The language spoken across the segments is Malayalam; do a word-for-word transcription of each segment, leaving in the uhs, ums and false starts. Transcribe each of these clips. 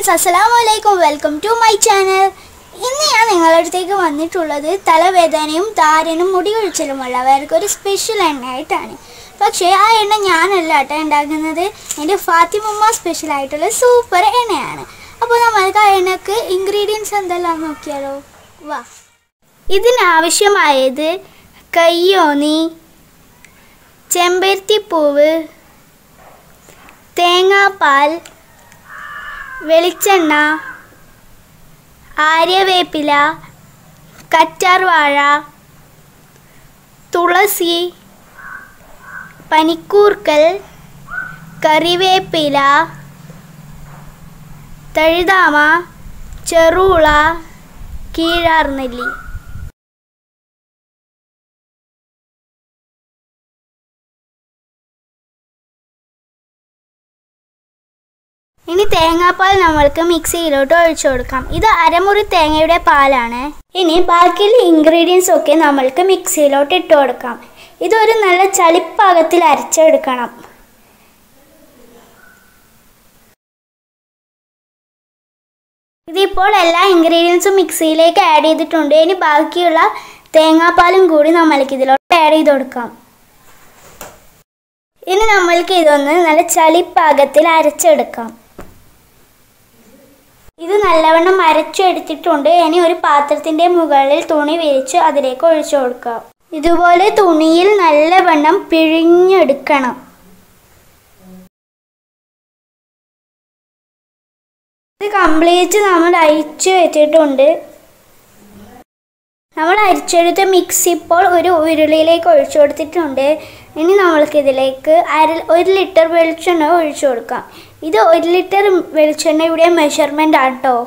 friends, assalamualaikum. Welcome to my channel. ഇന്ന് ഞാൻ നിങ്ങളുടെ അടുത്തേക്ക് വന്നിട്ടുള്ളത് തലവേദനയും താരനും മുടി കൊഴിച്ചിലുമുള്ളവർക്ക് ഒരു സ്പെഷ്യൽ എണ്ണയായിട്ടാണ്. പക്ഷേ ആ എണ്ണ ഞാനല്ല കേട്ടോ ഉണ്ടാക്കുന്നത്, എൻ്റെ ഫാത്തിമുമ്മ സ്പെഷ്യൽ ആയിട്ടുള്ള സൂപ്പർ എണ്ണയാണ്. അപ്പോൾ നമ്മൾക്ക് ആ എണ്ണക്ക് ഇൻഗ്രീഡിയൻസ് എന്തെല്ലാം നോക്കിയാലോ. വാ. ഇതിനാവശ്യമായത് കയ്യോന്നി, ചെമ്പരത്തിപ്പൂവ്, തേങ്ങാപ്പാൽ, വെളിച്ചെണ്ണ, ആര്യവേപ്പില, കറ്റാർവാഴ, തുളസി, പനിക്കൂർക്കൽ, കറിവേപ്പില, തഴുതാമ, ചെറുള, കീഴാർനെല്ലി. ഇനി തേങ്ങാപ്പാൽ നമ്മൾക്ക് മിക്സിയിലോട്ട് ഒഴിച്ചു കൊടുക്കാം. ഇത് അരമുറി തേങ്ങയുടെ പാലാണ്. ഇനി ബാക്കിയുള്ള ഇൻഗ്രീഡിയൻസ് ഒക്കെ നമ്മൾക്ക് മിക്സിയിലോട്ട് ഇട്ട് കൊടുക്കാം. ഇതൊരു നല്ല ചളിപ്പാകത്തിൽ അരച്ചെടുക്കണം. ഇതിപ്പോൾ എല്ലാ ഇൻഗ്രീഡിയൻസും മിക്സിയിലേക്ക് ആഡ് ചെയ്തിട്ടുണ്ട്. ഇനി ബാക്കിയുള്ള തേങ്ങാപ്പാലും കൂടി നമ്മൾക്ക് ഇതിലോട്ട് ആഡ് ചെയ്ത് കൊടുക്കാം. ഇനി നമ്മൾക്ക് ഇതൊന്ന് നല്ല ചളിപ്പാകത്തിൽ അരച്ചെടുക്കാം. ഇത് നല്ലവണ്ണം അരച്ചെടുത്തിട്ടുണ്ട്. ഇനി ഒരു പാത്രത്തിൻ്റെ മുകളിൽ തുണി വിരിച്ച് അതിലേക്ക് ഒഴിച്ചു കൊടുക്കാം. ഇതുപോലെ തുണിയിൽ നല്ലവണ്ണം പിഴിഞ്ഞെടുക്കണം. ഇത് കംപ്ലീറ്റ് നമ്മൾ അരിച്ചു വെച്ചിട്ടുണ്ട്. നമ്മൾ അരിച്ചെടുത്ത മിക്സ് ഇപ്പോൾ ഒരു ഉരുളിയിലേക്ക് ഒഴിച്ചു കൊടുത്തിട്ടുണ്ട്. ഇനി നമ്മൾക്കിതിലേക്ക് അര ഒരു ലിറ്റർ വെളിച്ചെണ്ണ ഒഴിച്ചു കൊടുക്കാം. ഇത് ഒരു ലിറ്റർ വെളിച്ചെണ്ണയുടെ മെഷർമെൻ്റ് ആണ് കേട്ടോ.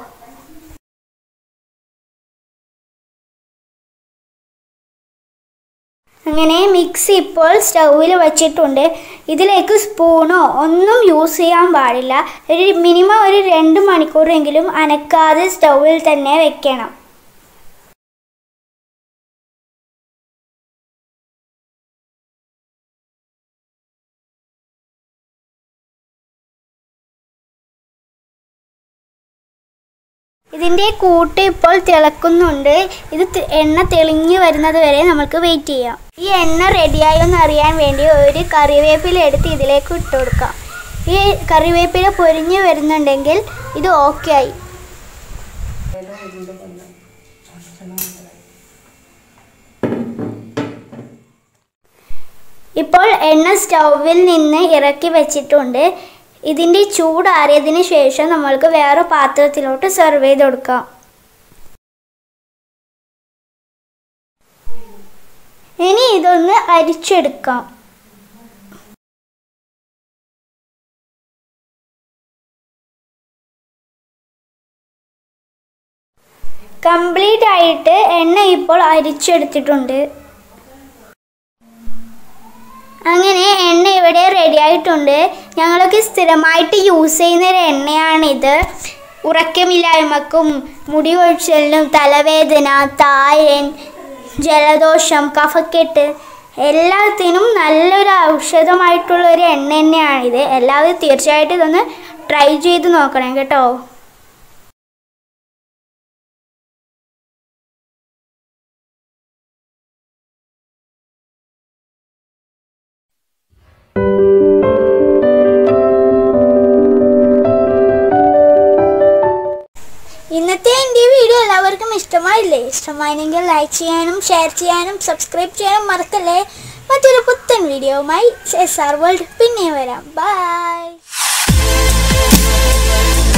അങ്ങനെ മിക്സി ഇപ്പോൾ സ്റ്റൗവിൽ വച്ചിട്ടുണ്ട്. ഇതിലേക്ക് സ്പൂണോ ഒന്നും യൂസ് ചെയ്യാൻ പാടില്ല. ഒരു മിനിമം ഒരു രണ്ട് മണിക്കൂറെങ്കിലും അനക്കാതെ സ്റ്റൗവിൽ തന്നെ വെക്കണം. ഇതിൻ്റെ കൂട്ട് ഇപ്പോൾ തിളക്കുന്നുണ്ട്. ഇത് എണ്ണ തെളിഞ്ഞു വരുന്നത് വരെ നമുക്ക് വെയിറ്റ് ചെയ്യാം. ഈ എണ്ണ റെഡിയായോ എന്ന് അറിയാൻ വേണ്ടി ഒരു കറിവേപ്പില എടുത്ത് ഇതിലേക്ക് ഇട്ട് കൊടുക്കാം. ഈ കറിവേപ്പില പൊരിഞ്ഞു വരുന്നുണ്ടെങ്കിൽ ഇത് ഓക്കെ ആയി. ഇപ്പോൾ എണ്ണ സ്റ്റൗവിൽ നിന്ന് ഇറക്കി വെച്ചിട്ടുണ്ട്. ഇതിൻ്റെ ചൂടാറിയതിന് ശേഷം നമ്മൾക്ക് വേറെ പാത്രത്തിലോട്ട് സെർവ് ചെയ്ത് കൊടുക്കാം. ഇനി ഇതൊന്ന് അരിച്ചെടുക്കാം. കംപ്ലീറ്റ് ആയിട്ട് എണ്ണ ഇപ്പോൾ അരിച്ചെടുത്തിട്ടുണ്ട്. അങ്ങനെ എണ്ണ ഇവിടെ റെഡി ആയിട്ടുണ്ട്. ഞങ്ങളൊക്കെ സ്ഥിരമായിട്ട് യൂസ് ചെയ്യുന്ന ഒരു എണ്ണയാണിത്. ഉറക്കമില്ലായ്മക്കും മുടി കൊഴിച്ചിലിനും തലവേദന, താരൻ, ജലദോഷം, കഫക്കെട്ട് എല്ലാത്തിനും നല്ലൊരു ഔഷധമായിട്ടുള്ള ഒരു എണ്ണ തന്നെയാണിത്. എല്ലാവരും തീർച്ചയായിട്ടും ഇതൊന്ന് ട്രൈ ചെയ്ത് നോക്കണം കേട്ടോ. ഇന്നത്തെ എൻ്റെ വീഡിയോ എല്ലാവർക്കും ഇഷ്ടമായില്ലേ? ഇഷ്ടമായെങ്കിൽ ലൈക്ക് ചെയ്യാനും ഷെയർ ചെയ്യാനും സബ്സ്ക്രൈബ് ചെയ്യാനും മറക്കല്ലേ. മറ്റൊരു പുത്തൻ വീഡിയോയുമായി എസ് ആർ വേൾഡ് പിന്നെ വരാം. ബൈ.